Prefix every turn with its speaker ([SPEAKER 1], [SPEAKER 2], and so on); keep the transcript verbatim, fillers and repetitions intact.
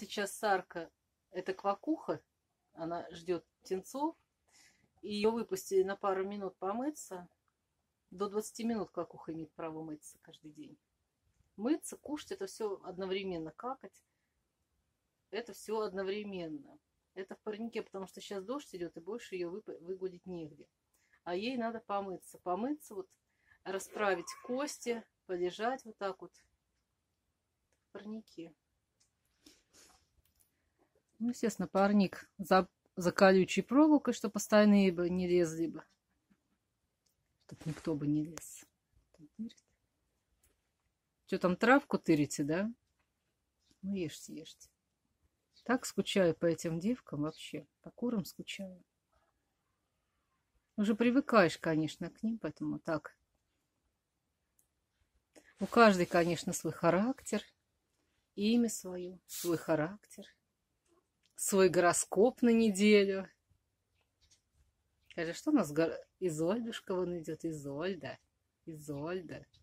[SPEAKER 1] сейчас Сарка, это квакуха, она ждет птенцов, и ее выпустили на пару минут помыться. До двадцати минут квакуха имеет право мыться каждый день. Мыться, кушать, это все одновременно. Какать, это все одновременно. Это в парнике, потому что сейчас дождь идет, и больше ее выгулить негде. А ей надо помыться. Помыться, вот расправить кости, полежать вот так вот в парнике. Ну, естественно, парник за, за колючей проволокой, чтобы остальные бы не лезли бы. Чтоб никто бы не лез. Что там, травку тырите, да? Ну, ешьте, ешьте. Так скучаю по этим девкам вообще. По курам скучаю. Уже привыкаешь, конечно, к ним, поэтому так. У каждой, конечно, свой характер. Имя свое, свой характер. Свой гороскоп на неделю. Скажи, что у нас Изольдушка вон идет? Изольда. Изольда.